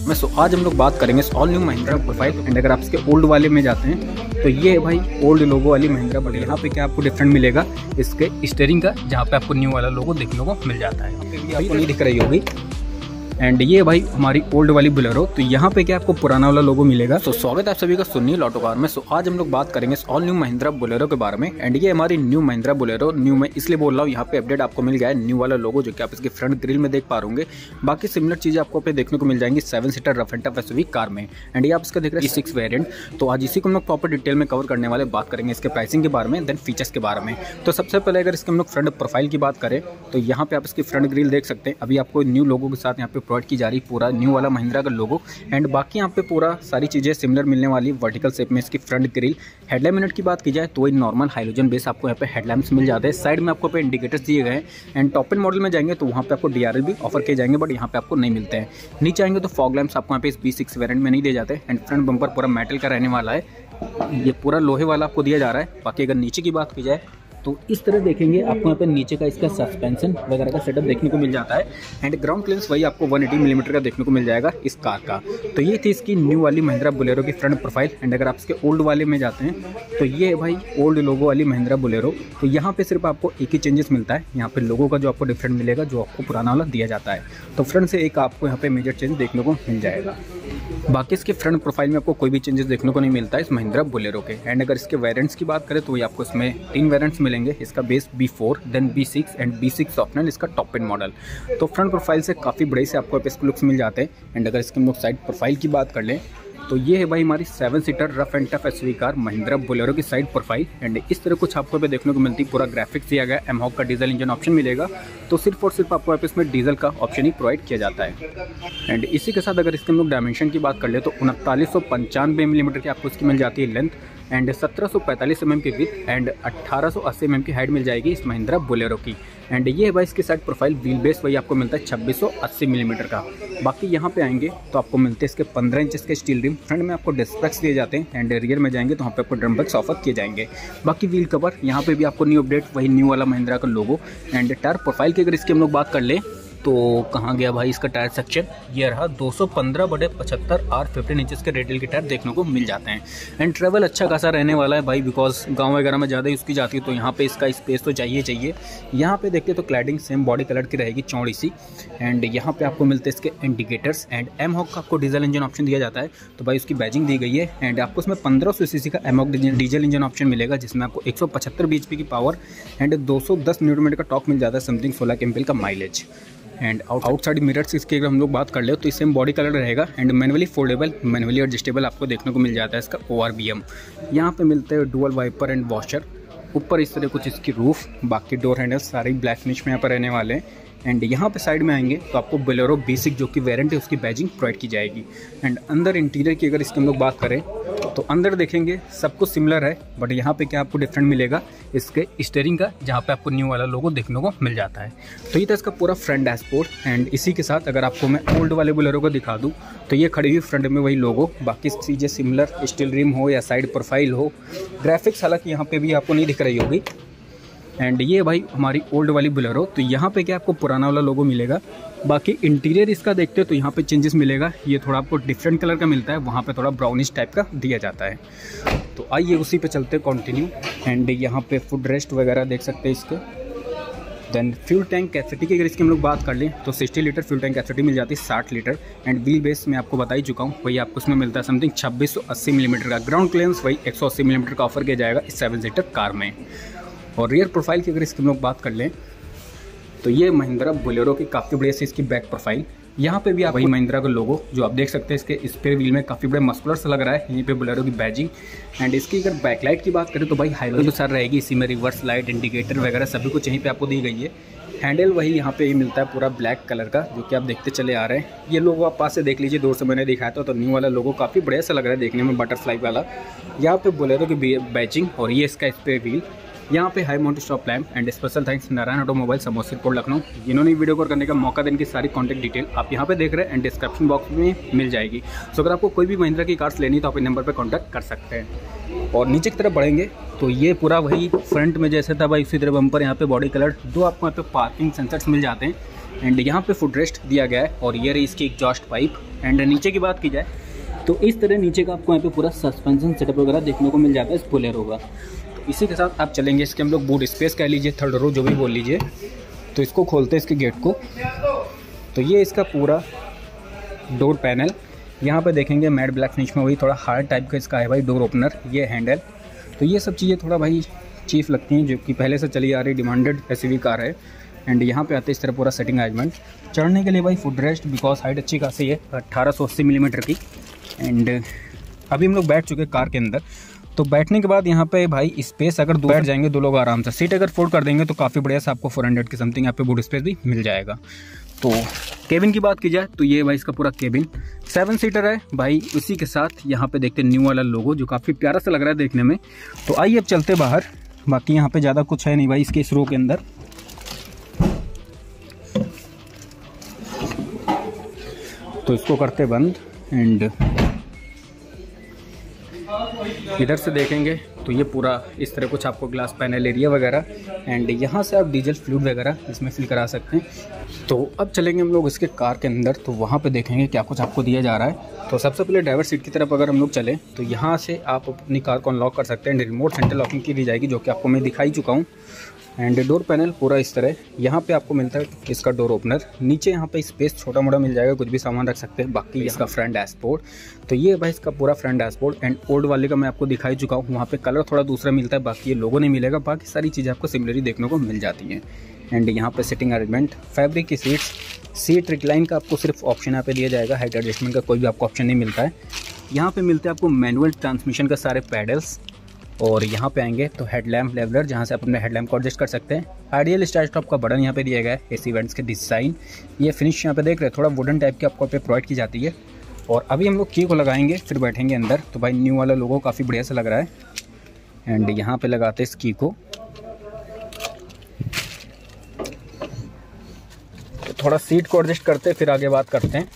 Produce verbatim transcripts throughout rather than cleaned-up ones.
मैं सो आज हम लोग बात करेंगे all new Mahindra profile. And अगर आप इसके ओल्ड वाले में जाते हैं तो ये है भाई ओल्ड लोगो वाली महिंद्रा बड़ी। यहाँ पे क्या आपको डिफरेंट मिलेगा इसके स्टीयरिंग का, जहाँ पे आपको न्यू वाला लोगो देखने को मिल जाता है। आपको नहीं दिख रही होगी। एंड ये भाई हमारी ओल्ड वाली बोलेरो, तो यहाँ पे क्या आपको पुराना वाला लोगो मिलेगा। तो स्वागत है आप सभी का सुनील ऑटो कार में। सो आज हम लोग बात करेंगे ऑल न्यू महिंद्रा बोलेरो के बारे में। एंड ये हमारी न्यू महिंद्रा बोलेरो, न्यू मैं इसलिए बोल रहा हूँ, यहाँ पे अपडेट आपको मिल गया है न्यू वाला लोगो, जो कि आप इसके फ्रंट ग्रिल में देख पा रहे। बाकी सिमिलर चीजें आपको पे देखने को मिल जाएंगी seven seater rough and tough SUV car में। एंड ये आप इसका देख रहे हैं सिक्स वेरिएंट। तो आज इसी को हम लोग प्रॉपर डिटेल में कवर करने वाले, बात करेंगे इसके प्राइसिंग के बारे में, देन फीचर्स के बारे में। तो सबसे पहले अगर इसके हम लोग फ्रंट प्रोफाइल की बात करें तो यहाँ पे आप इसकी फ्रंट ग्रिल देख सकते हैं। अभी आपको न्यू लोगो के साथ यहाँ पे प्रोवाइड की जा रही पूरा न्यू वाला महिंद्रा का लोगो। एंड बाकी यहाँ पे पूरा सारी चीज़ें सिमिलर मिलने वाली वर्टिकल शेप में इसकी फ्रंट ग्रिल। हेडलाइट यूनिट की बात की जाए तो वही नॉर्मल हाइलोजन बेस आपको यहाँ पे हेडलैम्प्स मिल जाते हैं। साइड में आपको पे इंडिकेटर्स दिए गए हैं। एंड टॉप एंड मॉडल में जाएंगे तो वहाँ पे आपको डीआरएल भी ऑफर किए जाएंगे, बट यहाँ पे आपको नहीं मिलते हैं। नीचे आएंगे तो फॉग लैंप्स आपको यहाँ पे इस बी सिक्स वेरिएंट में नहीं दिए जाते। एंड फ्रंट बम्पर पूरा मेटल का रहने वाला है, ये पूरा लोहे वाला आपको दिया जा रहा है। बाकी अगर नीचे की बात की जाए तो इस तरह देखेंगे आपको यहाँ पे नीचे का इसका सस्पेंशन वगैरह का सेटअप देखने को मिल जाता है। एंड ग्राउंड क्लियरेंस वही आपको वन एटी मिलीमीटर का देखने को मिल जाएगा इस कार का। तो ये थी इसकी न्यू वाली महिंद्रा बोलेरो की फ्रंट प्रोफाइल। एंड अगर आप इसके ओल्ड वाले में जाते हैं तो ये है भाई ओल्ड लोगो वाली महिंद्रा बोलेरो। तो यहाँ पे सिर्फ आपको एक ही चेंजेस मिलता है, यहाँ पे लोगो का जो आपको डिफरेंट मिलेगा, जो आपको पुराना वाला दिया जाता है। तो फ्रंट से एक आपको यहाँ पे मेजर चेंज देखने को मिल जाएगा। बाकी इसके फ्रंट प्रोफाइल में आपको कोई भी चेंजेस देखने को नहीं मिलता है इस महिंद्रा बोलेरो के। एंड अगर इसके वेरिएंट्स की बात करें तो ये आपको इसमें तीन वेरिएंट्स मिलेंगे। इसका base B four, then B six and B six optional इसका टॉप एंड मॉडल। तो फ्रंट प्रोफाइल से काफ़ी बड़े से आपको इसके लुक्स मिल जाते हैं। एंड अगर इसके हम लोग साइड प्रोफाइल की बात कर लें तो ये है भाई हमारी seven seater rough and tough SUV car Mahindra Bolero की साइड प्रोफाइल। एंड इस तरह कुछ आपको पे देखने को मिलती, पूरा ग्राफिक्स दिया गया, एमहॉक का डीजल इंजन ऑप्शन मिलेगा। तो सिर्फ और सिर्फ आपको इसमें डीजल का ऑप्शन ही प्रोवाइड किया जाता है। एंड इसी के साथ अगर इसके हम लोग डायमेंशन की बात कर ले तो उनतालीस सौ पंचानवे मिलीमीटर की आपको इसकी मिल जाती है लेंथ। एंड सत्रह सौ पैंतालीस एम एम की विथ एंड अट्ठारह सौ अस्सी एम एम की हाइट मिल जाएगी इस महिंद्रा बोलेरो की। एंड ये है भाई इसकी साइड प्रोफाइल। व्हील बेस वही आपको मिलता है छब्बीस सौ अस्सी मिलीमीटर का। बाकी यहाँ पे आएंगे तो आपको मिलते हैं इसके पंद्रह इंच के स्टील रिम। फ्रंट में आपको डिस्क ब्रेक्स दिए जाते हैं। एंड रियर में जाएंगे तो वहाँ पे आपको ड्रम ब्रेक्स ऑफर किए जाएंगे। बाकी व्हील कवर यहाँ पे भी आपको न्यू अपडेट, वही न्यू वाला महिंद्रा का लोगो। एंड टायर प्रोफाइल की अगर इसकी हम लोग बात कर ले तो कहाँ गया भाई इसका टायर सेक्शन, ये रहा दो सौ पंद्रह बटे पचहत्तर आर फिफ्टीन इंचेस के रेडियल के टायर देखने को मिल जाते हैं। एंड ट्रेवल अच्छा खासा रहने वाला है भाई, बिकॉज गांव वगैरह में ज़्यादा यूज़ की जाती है तो यहाँ पे इसका स्पेस तो चाहिए चाहिए। यहाँ पे देखते तो क्लैडिंग सेम बॉडी कलर की रहेगी, चौड़ी सी। एंड यहाँ पे आपको मिलते हैं इसके इंडिकेटर्स। एंड एमहॉक का आपको डीजल इंजन ऑप्शन दिया जाता है, तो भाई उसकी बैजिंग दी गई है। एंड आपको इसमें पंद्रह सौ सी सी का एमहॉक डीजल इंजन ऑप्शन मिलेगा, जिसमें आपको एक सौ पचहत्तर बी एच पी की पावर एंड दो सौ दस न्यूटन मीटर का टॉर्क मिल जाता है, समथिंग सोलह केम्पल का माइलेज। एंड आउटसाइड मिरर्स इसके अगर हम लोग बात कर ले तो सेम बॉडी कलर रहेगा। And manually foldable, manually adjustable आपको देखने को मिल जाता है इसका ओ आर बी एम। यहाँ पे मिलते हैं डुअल वाइपर एंड वॉशर। ऊपर इस तरह कुछ इसकी रूफ, बाकी डोर हैंडल्स सारे ब्लैक फिनिश में यहाँ पर रहने वाले हैं। एंड यहाँ पे साइड में आएंगे तो आपको बोलेरो बेसिक जो कि वेरिएंट है उसकी बैजिंग प्रोवाइड की जाएगी। एंड अंदर इंटीरियर की अगर इसकी हम लोग बात करें तो अंदर देखेंगे सब कुछ सिमिलर है, बट यहाँ पे क्या आपको डिफरेंट मिलेगा इसके स्टीयरिंग का, जहाँ पे आपको न्यू वाला लोगो देखने को मिल जाता है। तो ये था इसका पूरा फ्रंट डैशबोर्ड। एंड इसी के साथ अगर आपको मैं ओल्ड वाले बोलेरो को दिखा दूँ तो ये खड़ी हुई फ्रंट में वही लोगो, बाकी चीज़ें सिमिलर, स्टील रिम हो या साइड प्रोफाइल हो। ग्राफिक्स हालांकि यहाँ पे भी आपको नहीं दिख रही होगी। एंड ये भाई हमारी ओल्ड वाली बोलेरो, तो यहाँ पे क्या आपको पुराना वाला लोगो मिलेगा। बाकी इंटीरियर इसका देखते हो तो यहाँ पे चेंजेस मिलेगा, ये थोड़ा आपको डिफरेंट कलर का मिलता है, वहाँ पे थोड़ा ब्राउनिश टाइप का दिया जाता है। तो आइए उसी पे चलते कंटिन्यू। एंड यहाँ पे फुट रेस्ट वगैरह देख सकते हैं इसके। देन फ्यूल टैंक कैपेसिटी की अगर इसकी हम लोग बात कर लें तो साठ लीटर फ्यूल टैंक कैपेसिटी मिल जाती है, साठ लीटर। एंड व्हील बेस मैं आपको बता ही चुका हूँ, वही आपको उसमें मिलता है समथिंग छब्बीस सौ अस्सी मिलीमीटर का। ग्राउंड क्लियरेंस वही एक सौ अस्सी मिलीमीटर का ऑफर किया जाएगा इस सेवन सीटर कार में। और रियर प्रोफाइल की अगर इसकी हम लोग बात कर लें तो ये महिंद्रा बोलेरो की काफ़ी बड़ी सी इसकी बैक प्रोफाइल। यहाँ पे भी आप वही महिंद्रा का लोगो जो आप देख सकते हैं इसके स्पेयर व्हील में काफ़ी बड़े मस्कुलर सा लग रहा है, यहीं पे बोलेरो की बैजिंग। एंड इसकी अगर बैकलाइट की बात करें तो भाई हाईवे सर रहेगी, इसी में रिवर्स लाइट, इंडिकेटर वगैरह सभी कुछ यहीं पे आपको दी गई है। हैंडल वही यहाँ पे ही मिलता है पूरा ब्लैक कलर का, जो कि आप देखते चले आ रहे हैं। ये लोगो आप पास से देख लीजिए, दूर से मैंने दिखाया था तो न्यू वाला लोगो काफ़ी बढ़िया सा लग रहा है देखने में, बटरफ्लाई वाला। यहाँ पे बोलेरो की बैजिंग और ये इसका स्पेयर व्हील। यहाँ पे high mount stop lamp. And special thanks Narayan automobile Samosipur Lucknow, जिन्होंने वीडियो कॉल करने का मौका देने की सारी कॉन्टैक्ट डिटेल आप यहाँ पे देख रहे हैं एंड डिस्क्रिप्शन बॉक्स में मिल जाएगी। सो अगर आपको कोई भी महिंद्रा की कार्स लेनी तो आप इस नंबर पे कॉन्टैक्ट कर सकते हैं। और नीचे की तरफ बढ़ेंगे तो ये पूरा वही फ्रंट में जैसे था भाई उसी तरह बम्पर, यहाँ पे बॉडी कलर, दो आपको यहाँ पे पार्किंग सेंसर्स मिल जाते हैं। एंड यहाँ पे फुट रेस्ट दिया गया है और ये रही इसकी एग्जॉस्ट पाइप। एंड नीचे की बात की जाए तो इस तरह नीचे का आपको यहाँ पे पूरा सस्पेंशन सेटअप वगैरह देखने को मिल जाता है इस बोलेरो का। तो इसी के साथ आप चलेंगे, इसके हम लोग बूट स्पेस कह लीजिए, थर्ड रो जो भी बोल लीजिए। तो इसको खोलते हैं इसके गेट को, तो ये इसका पूरा डोर पैनल, यहाँ पे देखेंगे मैट ब्लैक फिनिश में, वही थोड़ा हार्ड टाइप का इसका है भाई डोर ओपनर, ये हैंडल। तो ये सब चीज़ें थोड़ा भाई चीफ लगती हैं, जो कि पहले से चली आ रही डिमांडेड एसयूवी कार है। एंड यहाँ पे आते हैं इस तरह पूरा सेटिंग अरेंजमेंट। चढ़ने के लिए भाई फुट रेस्ट, बिकॉज हाइट अच्छी खासी है अट्ठारह सौ अस्सी मिलीमीटर की। एंड अभी हम लोग बैठ चुके कार के अंदर। तो बैठने के बाद यहाँ पे भाई स्पेस, अगर दो बैठ जाएंगे दो लोग आराम से, सीट अगर फोल्ड कर देंगे तो काफ़ी बढ़िया से आपको फोर हंड्रेड की समथिंग यहाँ पे बूट स्पेस भी मिल जाएगा। तो केबिन की बात की जाए तो ये भाई इसका पूरा केबिन सेवन सीटर है भाई। उसी के साथ यहाँ पे देखते हैं न्यू वाला लोगो, जो काफ़ी प्यारा सा लग रहा है देखने में। तो आइए अब चलते बाहर। बाकी यहाँ पे ज़्यादा कुछ है नहीं भाई इसके इस रो के अंदर। तो इसको करते बंद। एंड इधर से देखेंगे तो ये पूरा इस तरह कुछ आपको ग्लास पैनल एरिया वगैरह, एंड यहाँ से आप डीजल फ्लूइड वगैरह इसमें फिल करा सकते हैं। तो अब चलेंगे हम लोग इसके कार के अंदर, तो वहाँ पे देखेंगे क्या कुछ आपको दिया जा रहा है। तो सबसे पहले ड्राइवर सीट की तरफ अगर हम लोग चलें तो यहाँ से आप अपनी कार को अनलॉक कर सकते हैं। रिमोट सेंटर लॉकिंग की दी जाएगी, जो कि आपको मैं दिखाई चुका हूँ। एंड डोर पैनल पूरा इस तरह, यहाँ पे आपको मिलता है इसका डोर ओपनर। नीचे यहाँ पे स्पेस छोटा मोटा मिल जाएगा, कुछ भी सामान रख सकते हैं। बाकी इसका फ्रंट डैशबोर्ड, तो ये भाई इसका पूरा फ्रंट डैशबोर्ड। एंड ओल्ड वाले का मैं आपको दिखाई चुका हूँ, वहाँ पे कलर थोड़ा दूसरा मिलता है, बाकी ये लोगो नहीं मिलेगा। बाकी सारी चीज़ें आपको सिमिलरली देखने को मिल जाती हैं। एंड यहाँ पे सिटिंग अरेंजमेंट, फैब्रिक की सीट्स, सीट रिक्लाइन का आपको सिर्फ ऑप्शन यहाँ पे दिया जाएगा, हाइट एडजस्टमेंट का कोई भी आपको ऑप्शन नहीं मिलता है। यहाँ पे मिलते हैं आपको मैनुअल ट्रांसमिशन का सारे पैडल्स। और यहाँ पे आएंगे तो हेडलैम्प लेवलर, जहाँ से आप अपने हेडलैम्प को एडजस्ट कर सकते हैं। आइडियल स्टार्ट स्टॉप का बटन यहाँ पे दिया गया है। एसी वेंट्स के डिज़ाइन, ये फिनिश यहाँ पे देख रहे हैं, थोड़ा वुडन टाइप की आपको पे प्रोवाइड की जाती है। और अभी हम लोग की को लगाएंगे, फिर बैठेंगे अंदर। तो भाई न्यू वाला लोगो काफ़ी बढ़िया से लग रहा है। एंड यहाँ पे लगाते हैं इस की को, तो थोड़ा सीट को एडजस्ट करते फिर आगे बात करते हैं।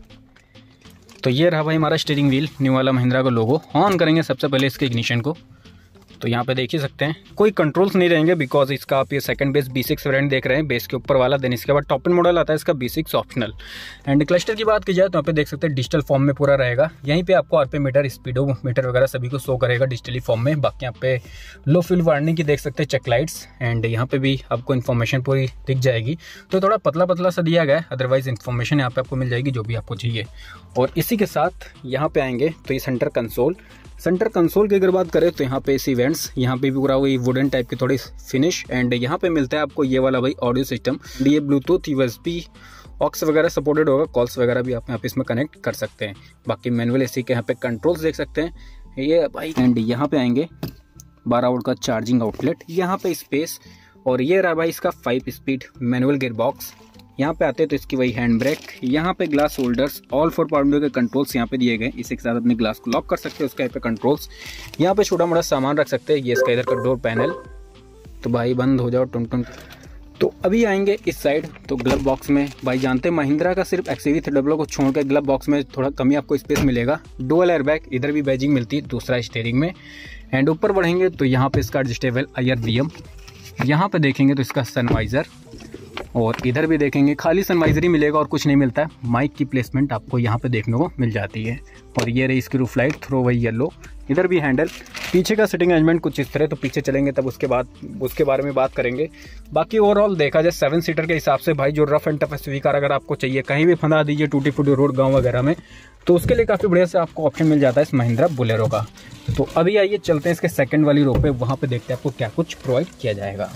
तो ये रहा भाई हमारा स्टीयरिंग व्हील, न्यू वाला महिंद्रा का लोगो। ऑन करेंगे सबसे पहले इसके इग्निशन को, तो यहाँ पे देख ही सकते हैं कोई कंट्रोल्स नहीं रहेंगे, बिकॉज इसका आप ये second base B six variant देख रहे हैं, बेस के ऊपर वाला। देन इसके बाद टॉप एंड मॉडल आता है इसका B six optional. And cluster की बात की जाए तो यहाँ पे देख सकते हैं डिजिटल फॉर्म में पूरा रहेगा। यहीं पे आपको आरपीएम मीटर, स्पीडो मीटर वगैरह सभी को शो करेगा डिजिटली फॉर्म में। बाकी यहाँ पे लो फ्यूल वार्निंग की देख सकते हैं चेक लाइट्स। एंड यहाँ पे भी आपको इन्फॉर्मेशन पूरी दिख जाएगी, तो थोड़ा पतला पतला सा दिया गया है, अदरवाइज इन्फॉर्मेशन यहाँ पे आपको मिल जाएगी जो भी आपको चाहिए। और इसी के साथ यहाँ पे आएंगे तो ये सेंटर कंसोल, सेंटर कंसोल की अगर बात करें तो यहाँ पे इसी इवेंट्स, यहाँ पे भी पूरा वही वुडन टाइप की थोड़ी फिनिश। एंड यहाँ पे मिलता है आपको ये वाला भाई ऑडियो सिस्टम, ये ब्लूटूथ, यूएसबी, ऑक्स वगैरह सपोर्टेड होगा, कॉल्स वगैरह भी आप यहाँ पे इसमें कनेक्ट कर सकते हैं। बाकी मैनुअल एसी के यहाँ पे कंट्रोल्स देख सकते हैं ये भाई। एंड यहाँ पे आएंगे बारह वोल्ट का चार्जिंग आउटलेट, यहाँ पे स्पेस। और ये रहा भाई इसका five speed manual gear box. यहाँ पे आते हैं तो इसकी वही हैंड ब्रेक, यहाँ पे glass holders, all four pounder के कंट्रोल्स यहाँ पे दिए गए। इसी के साथ अपने ग्लास को लॉक कर सकते हैं, उसके यहाँ पे कंट्रोल्स। यहाँ पे छोटा मोटा सामान रख सकते हैं। ये इसका इधर का डोर पैनल, तो भाई बंद हो जाओ टुन टुन। तो अभी आएंगे इस साइड, तो ग्लव बॉक्स में भाई जानते हैं महिंद्रा का सिर्फ एक्सयूवी थ्री डब्ल्यू को छोड़ के ग्लव बॉक्स में थोड़ा कमी आपको स्पेस मिलेगा। डुअल एयरबैग, इधर भी बैजिंग मिलती है, दूसरा स्टीयरिंग में। एंड ऊपर बढ़ेंगे तो यहाँ पे इसका एडजस्टेबल आईआर बीएम, यहाँ पे देखेंगे तो इसका सनवाइजर। और इधर भी देखेंगे खाली सनवाइजर ही मिलेगा और कुछ नहीं मिलता है। माइक की प्लेसमेंट आपको यहाँ पे देखने को मिल जाती है। और ये रही इसकी रूफ लाइट, थ्रो वही येलो। इधर भी हैंडल, पीछे का सिटिंग अरेंजमेंट कुछ इस तरह, तो पीछे चलेंगे तब उसके बाद उसके बारे में बात करेंगे। बाकी ओवरऑल देखा जाए सेवन सीटर के हिसाब से भाई जो rough and tough SUV car अगर आपको चाहिए, कहीं भी फंदा दीजिए टूटी फूटी रोड गाँव वगैरह में, तो उसके लिए काफ़ी बढ़िया से आपको ऑप्शन मिल जाता है इस महिंद्रा बोलेरो का। तो अभी आइए चलते हैं इसके सेकेंड वाली रो पे, वहाँ पे देखते हैं आपको क्या कुछ प्रोवाइड किया जाएगा।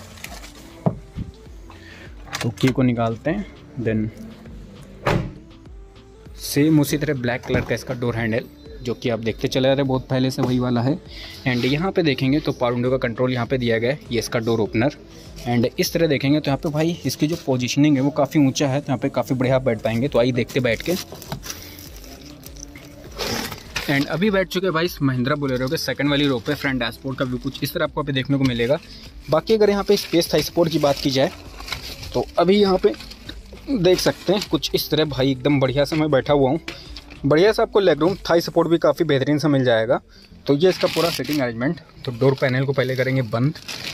तो की को निकालते हैं, देन सेम उसी तरह ब्लैक कलर का इसका डोर हैंडल, जो कि आप देखते चले आ रहे बहुत पहले से वही वाला है। एंड यहाँ पे देखेंगे तो पावर विंडो का कंट्रोल यहाँ पे दिया गया है, ये इसका डोर ओपनर। एंड इस तरह देखेंगे तो यहाँ पे भाई इसकी जो पोजीशनिंग है वो काफ़ी ऊंचा है, तो यहाँ पे काफ़ी बढ़िया आप बैठ पाएंगे। तो आइए देखते बैठ के। एंड अभी बैठ चुके भाई इस महिंद्रा बोलेरो के सेकंड वाली रो पे। फ्रंट डैशबोर्ड का व्यू कुछ इस तरह आपको पे देखने को मिलेगा। बाकी अगर यहाँ पे स्पेस था सपोर्ट की बात की जाए तो अभी यहाँ पे देख सकते हैं कुछ इस तरह भाई एकदम बढ़िया से मैं बैठा हुआ हूँ। बढ़िया से आपको लेग रूम, थाई सपोर्ट भी काफ़ी बेहतरीन से मिल जाएगा। तो ये इसका पूरा सिटिंग अरेंजमेंट। तो डोर पैनल को पहले करेंगे बंद,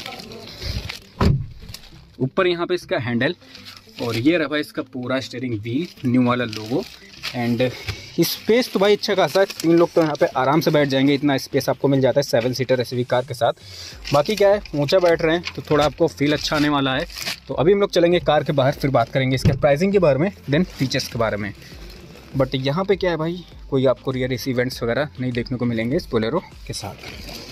ऊपर यहाँ पे इसका हैंडल, और ये रहा इसका पूरा स्टीयरिंग व्हील, न्यू वाला लोगो। एंड स्पेस तो भाई अच्छा खासा है, तीन लोग तो यहाँ पे आराम से बैठ जाएंगे, इतना स्पेस आपको मिल जाता है सेवन सीटर एसयूवी कार के साथ। बाकी क्या है, ऊंचा बैठ रहे हैं तो थोड़ा आपको फील अच्छा आने वाला है। तो अभी हम लोग चलेंगे कार के बाहर, फिर बात करेंगे इसके प्राइसिंग के बारे में, देन फीचर्स के बारे में। बट यहाँ पे क्या है भाई, कोई आपको रियर एसी इवेंट्स वगैरह नहीं देखने को मिलेंगे इस बोलेरो के साथ।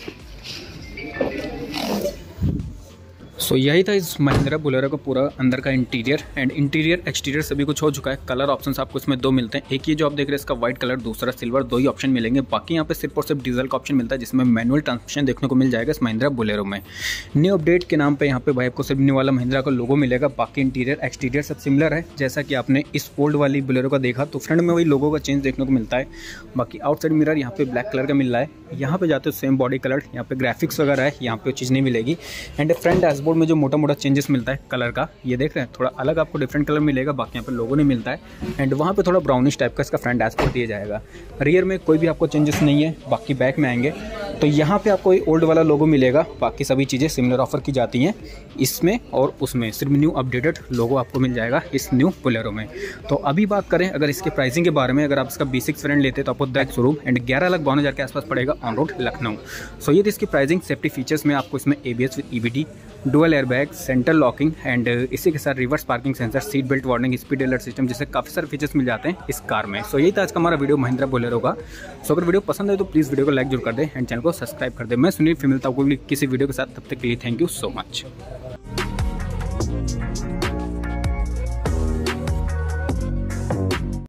सो so, यही था इस महिंद्रा बोलेरो का पूरा अंदर का इंटीरियर एंड इंटीरियर एक्सटीरियर सभी कुछ हो चुका है। कलर ऑप्शंस आपको इसमें दो मिलते हैं, एक ये जो आप देख रहे हैं इसका व्हाइट कलर, दूसरा सिल्वर, दो ही ऑप्शन मिलेंगे। बाकी यहाँ पे सिर्फ और सिर्फ डीजल का ऑप्शन मिलता है जिसमें मैनुअल ट्रांसमिशन देखने को मिल जाएगा इस महिंद्रा बोलेरो में। न्यू अपडेट के नाम पर यहाँ पे भाई आपको सिर्फ न्यू वाला महिंद्रा का लोगो मिलेगा, बाकी इंटीरियर एक्सटीरियर सब सिमिलर है जैसा कि आपने इस ओल्ड वाली बोलेरो का देखा। तो फ्रंट में वही लोगो का चेंज देखने को मिलता है। बाकी आउटसाइड मिरर यहाँ पे ब्लैक कलर का मिल रहा है, यहाँ पे जाते हो सेम बॉडी कलर, यहाँ पे ग्राफिक्स वगैरह है, यहाँ पे वो चीज़ नहीं मिलेगी। एंड फ्रंट डैशबोर्ड में जो मोटा मोटा चेंजेस मिलता है कलर का, ये देख रहे हैं थोड़ा अलग आपको डिफरेंट कलर मिलेगा, बाकी यहाँ पे लोगो नहीं मिलता है। एंड वहाँ पे थोड़ा ब्राउनिश टाइप का इसका फ्रंट डैशबोर्ड दिया जाएगा। रियर में कोई भी आपको चेंजेस नहीं है। बाकी बैक में आएंगे तो यहाँ पे आपको ओल्ड वाला लोगो मिलेगा, बाकी सभी चीज़ें सिमिलर ऑफर की जाती हैं इसमें और उसमें, सिर्फ न्यू अपडेटेड लोगो आपको मिल जाएगा इस न्यू बोलेरो में। तो अभी बात करें अगर इसके प्राइसिंग के बारे में, अगर आप इसका बी सिक्स वेरिएंट लेते तो आपको दैट शोरूम एंड ग्यारह लाख बावन हज़ार के आसपास पड़ेगा ऑन रोड लखनऊ। सो ये थी इसकी प्राइसिंग। सेफ्टी फीचर्स में आपको इसमें A B S with E B D, dual airbag, central locking and इसी के साथ reverse parking sensor, seat belt warning, speed alert system, जैसे काफ़ी सारे फीचर्स मिल जाते हैं इस कार में। सो यही था आज का हमारा वीडियो महिंद्रा बोलेरो का। सो अगर वीडियो पसंद है तो प्लीज़ वीडियो को लाइक जरूर कर दें एंड चैनल को सब्सक्राइब कर दें। मैं सुनील फिर मिलता हूँ किसी वीडियो के साथ, तब तक के लिए थैंक यू सो मच।